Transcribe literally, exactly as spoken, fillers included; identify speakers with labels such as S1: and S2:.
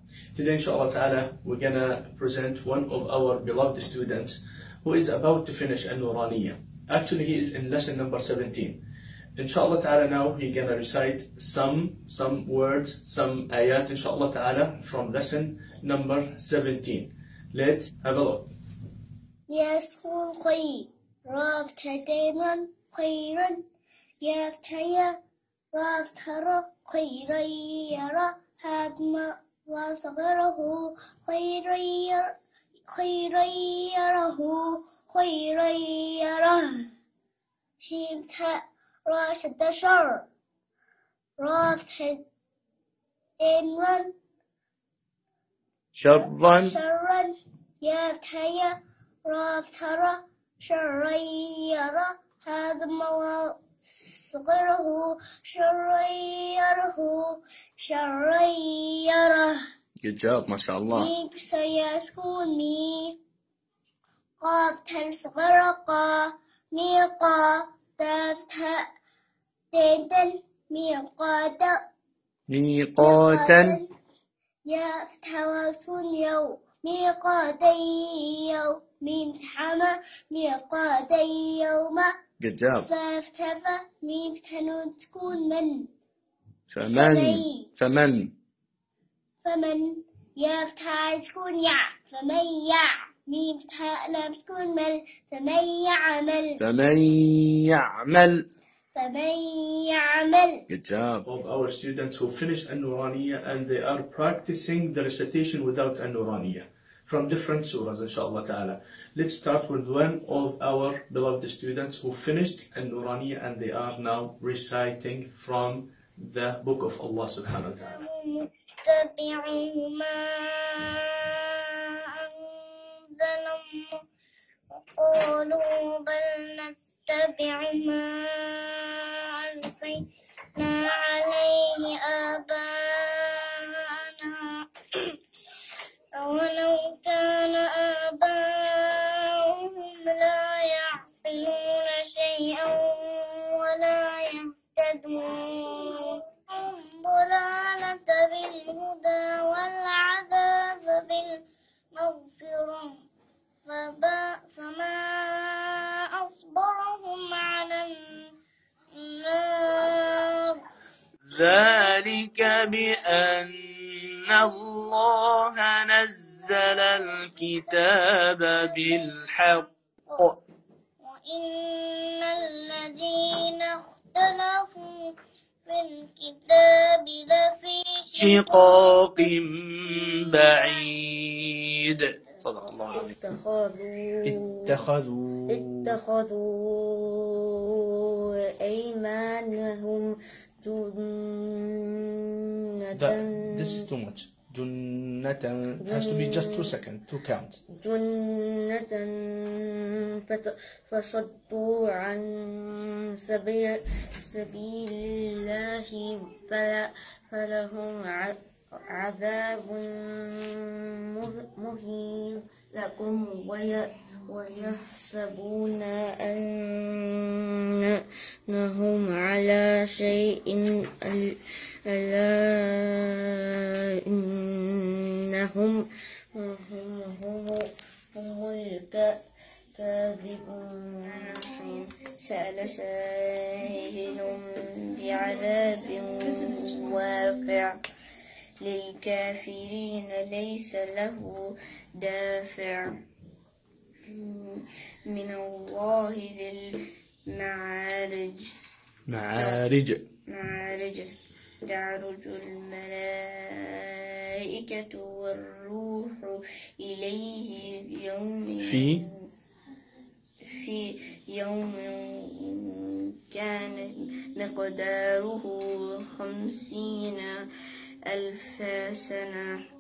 S1: Today, inshallah ta'ala, we're gonna present one of our beloved students who is about to finish An-Nuraniyya. Actually, he is in lesson number seventeen. Inshallah ta'ala, now he's gonna recite some some words, some ayat, inshallah ta'ala, from lesson number seventeen. Let's have a look.
S2: يسخن خير رافتدين خيرا يفتيا رافتر خيرا يرى هدم وصغره خيرا يرى خيرا يره خيرا يره شمت راشد شر رافتدين
S1: شرا
S2: شرا يفتيا رافتر شريرة هدم وصغره شريره شريرة.
S1: Good job, mashallah.
S2: ميم سيسكن مي قاف تنصغر قا ميقا تفتح تندن ميقاتا
S1: ميقاتا
S2: يفتح وسكن يو ميقاتي يوم ميم تحمى ميقاتي يوم.
S1: Good job.
S2: فافتفى ميم تنون تكون من
S1: فمن فمن
S2: فمن يفتح تكون يع فمن يع ميم فتح لام تكون مل فمن يعمل
S1: فمن يعمل
S2: فمن يعمل.
S1: Good job. Of our students who finished An-Nuraniyya and they are practicing the recitation without An-Nuraniyya from different surahs, inshallah ta'ala. Let's start with one of our beloved students who finished An-Nuraniyya and they are now reciting from the book of Allah subhanahu wa ta'ala.
S2: اتبعوا ما أنزل الله وقالوا بل نتبع ما ألفينا عليه آباءنا أولو كان آباؤهم لا يعقلون شيئا ولا يهتدون ضلالة بالهدى والعذاب بالمغفرة فما أصبرهم على النار.
S1: ذلك بأن الله نزل الكتاب بالحق
S2: وإن الذين اختلفوا في الكتاب لفي
S1: شقاق بعيد. صدق الله العظيم. اتخذوا
S3: اتخذوا أيمانهم جنة.
S1: This is too much. جنة. It has to be just two seconds, two counts.
S3: جنة فصدوا عن سبيل سبيل الله فلا فلهم عذاب مهين لكم ويحسبون أنهم على شيء ألا إنهم هم الكاذبون. سأل سائل بعذاب واقع للكافرين ليس له دافع من الله ذي المعارج
S1: معارج
S3: معارج تعرج الملائكة والروح إليه بيوم
S1: في
S3: في يوم كان مقداره خمسين ألف سنة